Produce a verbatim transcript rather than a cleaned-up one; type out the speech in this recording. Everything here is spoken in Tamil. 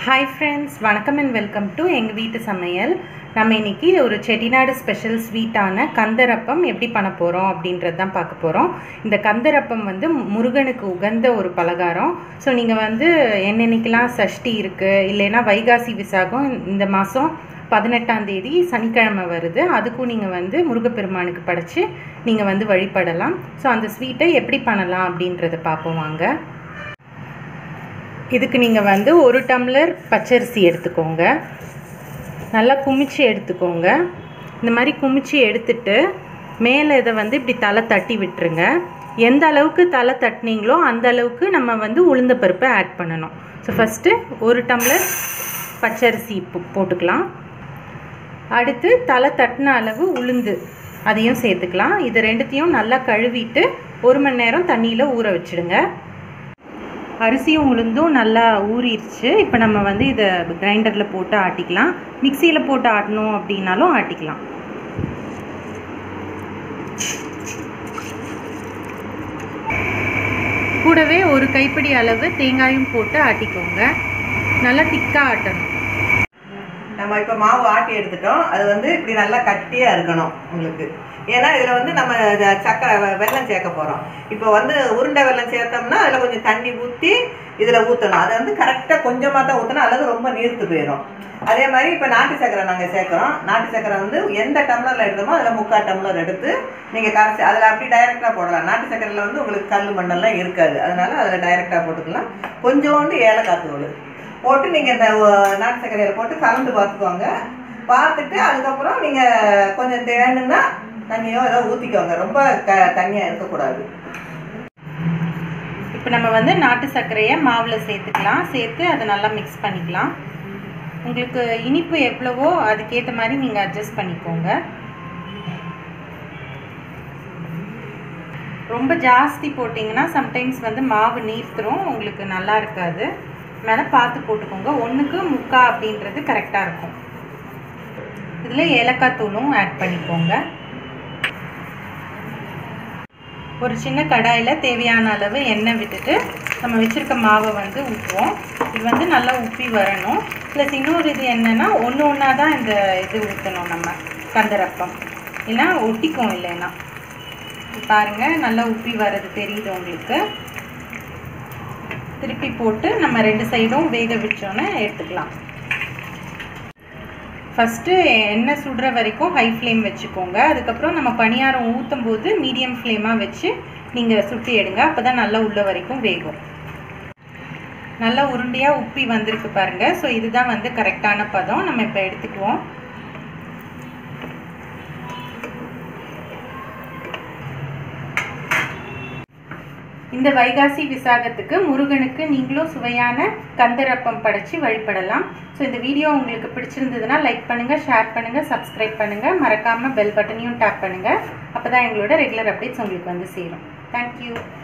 Hi friends, welcome and welcome to எங்க வீட்டு சமையல். நம்ம இன்னைக்கு ஒரு செட்டிநாடு ஸ்பெஷல் ஸ்வீட்டான கந்தரப்பம் எப்படி பண்ண போறோம் அப்படின்றது தான் பார்க்க போறோம். இந்த கந்தரப்பம் வந்து முருகனுக்கு உகந்த ஒரு பலகாரம். ஸோ நீங்க வந்து என்னென்னைக்கெல்லாம் சஷ்டி இருக்கு இல்லைன்னா வைகாசி விசாகம் இந்த மாதம் பதினெட்டாம் தேதி சனிக்கிழமை வருது, அதுக்கும் நீங்கள் வந்து முருகப்பெருமானுக்கு படைச்சு நீங்கள் வந்து வழிபடலாம். ஸோ அந்த ஸ்வீட்டை எப்படி பண்ணலாம் அப்படின்றத பார்ப்போம் வாங்க. இதுக்கு நீங்கள் வந்து ஒரு டம்ளர் பச்சரிசி எடுத்துக்கோங்க, நல்லா குமிச்சு எடுத்துக்கோங்க. இந்த மாதிரி குமிச்சு எடுத்துட்டு மேலே இதை வந்து இப்படி தலை தட்டி விட்டுருங்க. எந்த அளவுக்கு தலை தட்டினீங்களோ அந்த அளவுக்கு நம்ம வந்து உளுந்த பருப்பை ஆட் பண்ணணும். ஸோ ஃபஸ்ட்டு ஒரு டம்ளர் பச்சரிசி போட்டுக்கலாம். அடுத்து தலை தட்டின அளவு உளுந்து அதையும் சேர்த்துக்கலாம். இது ரெண்டுத்தையும் நல்லா கழுவிட்டு ஒரு மணி நேரம் தண்ணியில் ஊற வச்சுடுங்க. அரிசியும் உளுந்தும் நல்லா ஊறிடுச்சு. இப்போ நம்ம வந்து இதை கிரைண்டரில் போட்டு ஆட்டிக்கலாம். மிக்சியில் போட்டு ஆட்டணும் அப்படின்னாலும் ஆட்டிக்கலாம். கூடவே ஒரு கைப்பிடி அளவு தேங்காயும் போட்டு ஆட்டிக்கோங்க. நல்லா திக்காக ஆட்டணும். நம்ம இப்போ மாவு ஆட்டி எடுத்துட்டோம். அது வந்து இப்படி நல்லா கட்டியாக இருக்கணும் உங்களுக்கு. ஏன்னா இதில் வந்து நம்ம சக்கரை வெல்லம் சேர்க்க போகிறோம். இப்போ வந்து உருண்டை வெல்லம் சேர்த்தோம்னா அதில் கொஞ்சம் தண்ணி ஊற்றி இதில் ஊற்றணும். அதை வந்து கரெக்டாக கொஞ்சமாக தான் ஊற்றணும், அல்லது ரொம்ப நீர்த்து போயிடும். அதே மாதிரி இப்போ நாட்டு சக்கரை நாங்கள் சேர்க்குறோம். நாட்டு சக்கரை வந்து எந்த டம்ளரில் எடுத்தோமோ அதில் முக்கால் டம்ளர் எடுத்து நீங்கள் கரைச்சி அதில் அப்படி டைரெக்டாக போடலாம். நாட்டு சக்கரையில் வந்து உங்களுக்கு கல் மண்ணெல்லாம் இருக்காது, அதனால் அதில் டைரெக்டாக போட்டுக்கலாம். கொஞ்சோண்டு ஏலக்காய் தூள் போட்டு நீங்கள் இந்த நாட்டு சர்க்கரையில் போட்டு கலந்து பார்த்துக்கோங்க. பார்த்துட்டு அதுக்கப்புறம் நீங்கள் கொஞ்சம் தேணுன்னா தண்ணியோ ஏதோ ஊற்றிக்கோங்க. ரொம்ப க தண்ணியாக இருக்கக்கூடாது. இப்போ நம்ம வந்து நாட்டு சர்க்கரையை மாவில் சேர்த்துக்கலாம். சேர்த்து அதை நல்லா மிக்ஸ் பண்ணிக்கலாம். உங்களுக்கு இனிப்பு எவ்வளவோ அதுக்கேற்ற மாதிரி நீங்கள் அட்ஜஸ்ட் பண்ணிக்கோங்க. ரொம்ப ஜாஸ்தி போட்டிங்கன்னா சம்டைம்ஸ் வந்து மாவு நீர்த்துரும், உங்களுக்கு நல்லா இருக்காது. மேலே பார்த்து போட்டுக்கோங்க. ஒன்றுக்கு முக்கா அப்படின்றது கரெக்டாக இருக்கும். இதில் ஏலக்காய் தூளும் ஆட் பண்ணிக்கோங்க. ஒரு சின்ன கடாயில் தேவையான அளவு எண்ணெய் விட்டுட்டு நம்ம வச்சுருக்க மாவை வந்து ஊற்றுவோம். இது வந்து நல்லா உப்பி வரணும். ப்ளஸ் இன்னொரு இது என்னென்னா ஒன்று ஒன்றா தான் இந்த இது ஊற்றணும் நம்ம கந்தரப்பம், ஏன்னா ஒட்டிக்கும். இல்லைன்னா பாருங்கள் நல்லா உப்பி வர்றது தெரியுது உங்களுக்கு. திருப்பி போட்டு நம்ம ரெண்டு சைடும் வேக வச்சோன்னே எடுத்துக்கலாம். ஃபஸ்ட்டு எண்ணெய் சுடுற வரைக்கும் ஹை ஃப்ளேம் வச்சுக்கோங்க. அதுக்கப்புறம் நம்ம பணியாரம் ஊற்றும் போது மீடியம் ஃப்ளேமாக வச்சு நீங்கள் சுட்டி எடுங்க. அப்போ தான் நல்லா உள்ள வரைக்கும் வேகும். நல்லா உருண்டையாக உப்பி வந்திருக்கு பாருங்கள். ஸோ இதுதான் வந்து கரெக்டான பதம். நம்ம இப்போ எடுத்துக்குவோம். இந்த வைகாசி விசாகத்துக்கு முருகனுக்கு நீங்களும் சுவையான கந்தரப்பம் படைச்சு வழிபடலாம். ஸோ இந்த வீடியோ உங்களுக்கு பிடிச்சிருந்ததுன்னா லைக் பண்ணுங்கள், ஷேர் பண்ணுங்கள், சப்ஸ்கிரைப் பண்ணுங்கள். மறக்காமல் பெல் பட்டனையும் டேப் பண்ணுங்கள். அப்போ தான் எங்களோட ரெகுலர் அப்டேட்ஸ் உங்களுக்கு வந்து சேரும். தேங்க்யூ.